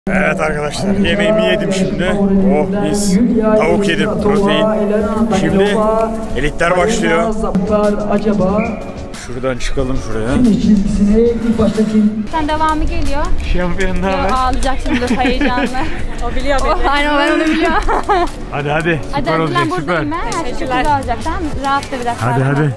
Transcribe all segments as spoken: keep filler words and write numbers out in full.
Evet arkadaşlar, yemeğimi yedim şimdi. Oh mis, tavuk yedim, protein. Şimdi elitler başlıyor. Şuradan çıkalım şuraya. Sen devamı geliyor. Şampiyonlar var. Ağlayacak şimdi heyecanlı. O biliyor beni. Oh, aynen ben onu biliyorum. Hadi hadi, süper hadi, olacak, ben süper. buradayım ben. Her şey çok güzel olacak, tamam mı? Rahat da biraz. Hadi hadi.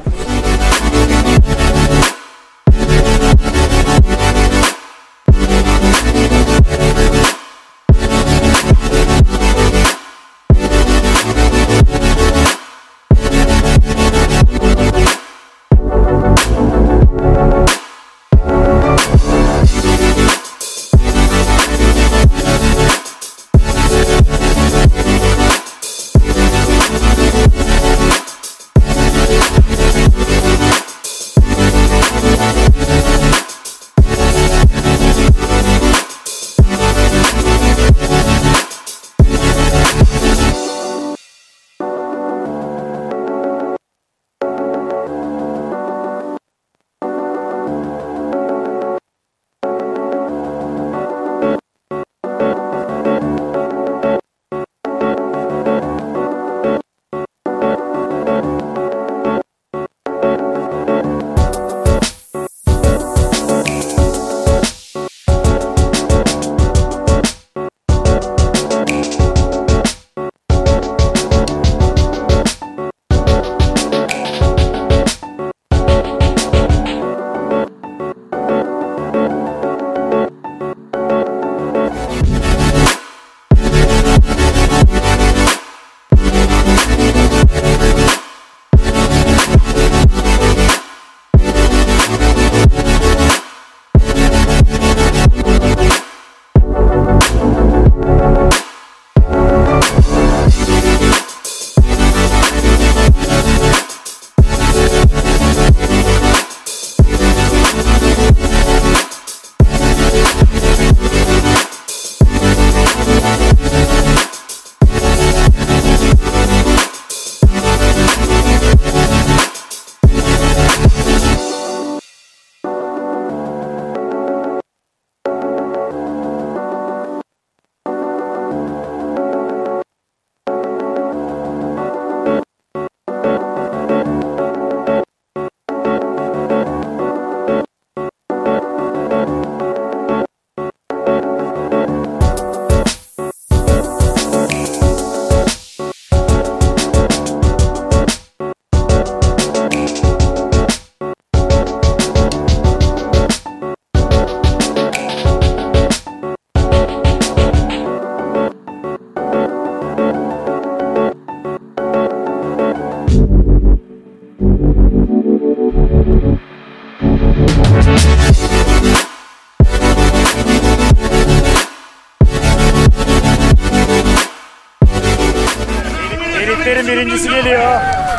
Elitlerin birincisi geliyor.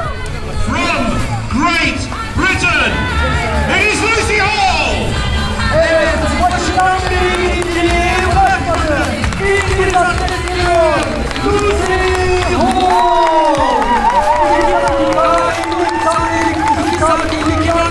From Great Britain, it is Lucy Hall. Evet, başından beri birinciliği bırakmadı. İlk bir dakika geliyor. Lucy Hall. İki dakika, elli saniyelik, iki saniyelik yar.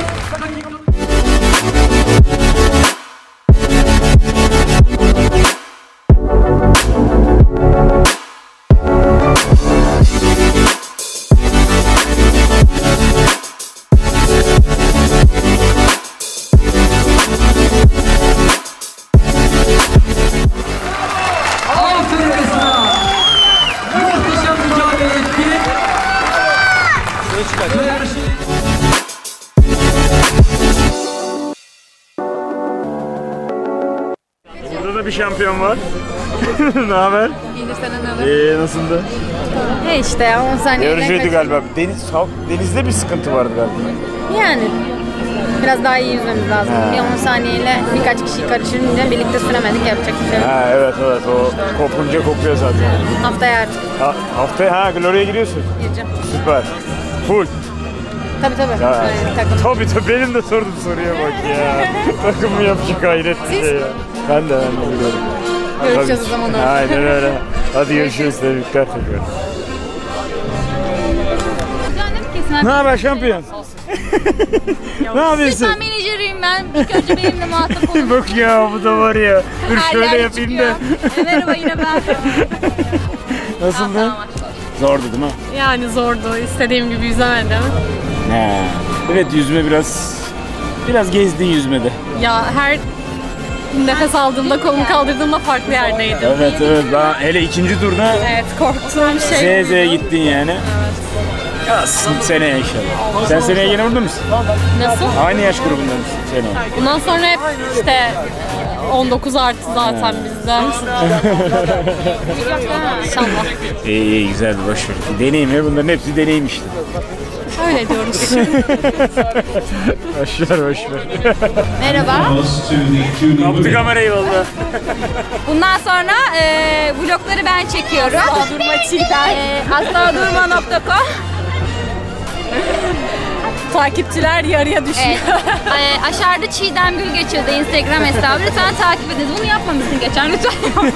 Burada da bir şampiyon var. Ne haber? İyidir, senden ne haber? Ee, nasıldı? He işte ya, on saniye. Yorucuydu galiba. Deniz, denizde bir sıkıntı vardı galiba. Yani biraz daha iyi yüzmemiz lazım. Ha. Bir on saniyeyle birkaç kişi karışınca birlikte süremedik, yapacak bir şey yok. Ha evet evet, o kopunca kopuyor zaten. Haftaya artık Ha, haftaya ha Gloria'ya giriyorsun. gireceğim. Süper. Full. Tabii tabii. Ya, Böyle takım. tabii tabii, benim de sorduğum soruya bak ya. Takım mı yapacak, hayret bir şey ya. Ben de ben de biliyorum. Görüşeceğiz Tabii. o zaman. Aynen öyle. Hadi görüşürüz. Tebrikler tekrar. Ne Ne haber şampiyon? Ne yapıyorsun? Lütfen menajeriyim hemen ilk önce benimle muhatap olun. Bak ya bu da var ya. Dur şöyle yapayım da. E, merhaba yine ben. Nasıldı? Zordu değil mi? Yani zordu. İstediğim gibi yüzemedim. He. Evet yüzme biraz biraz gezdin yüzmede. Ya her nefes aldığımda, kolumu kaldırdığımda farklı yerdeydim. Evet evet ben hele ikinci turda Evet, korktuğum şey. Z Z'ye gittin yani. Ya seneye inşallah. Sen seneye yine burada mısın? Nasıl? Aynı yaş grubunda mısın seneye? Bundan sonra hep işte on dokuz artı zaten bizden. İnşallah. İyi iyi güzeldi boşver. Deneyim ya bunların hepsi deneyim işte. Öyle diyoruz. Boşver boşver. Merhaba. Kaptı kamerayı valla. Bundan sonra e, vlogları ben çekiyorum. Asla durma Çiğdem. E, asla durma nokta com. Takipçiler yarıya düşüyor. Evet. E, aşağıda Çiğdem Gül geçiyordu Instagram hesabı. Lütfen takip edin. Bunu yapmamışsın geçen lütfen.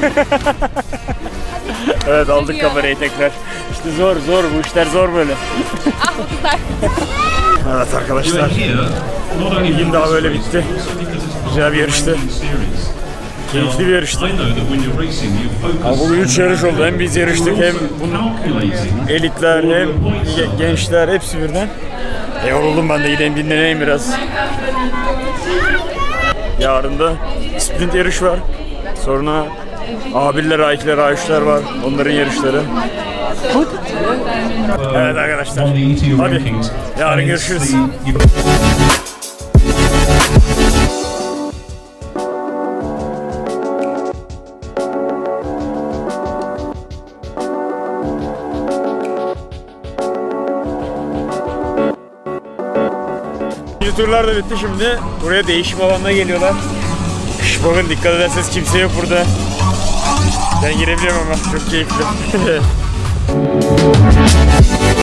Evet aldık kamerayı tekrar. İşte zor zor bu işler zor böyle. Ah bu kızlar. Evet arkadaşlar. Bugün daha böyle bitti. Güzel bir yarıştı. Keyifli bir yarıştı. Ama bugün üç yarış oldu. Hem biz yarıştık hem bunun elitler hem gençler hepsi birden. E yoruldum ben de gideyim dinleneyim biraz. Yarın da sprint yarış var. Sonra A birler, A ikiler, A üçler var. Onların yarışları. Evet arkadaşlar. Hadi yarın görüşürüz. Turlar da bitti şimdi. Buraya değişim alanına geliyorlar. Şş, bakın dikkat ederseniz kimse yok burada. Ben girebiliyorum ama çok keyifli.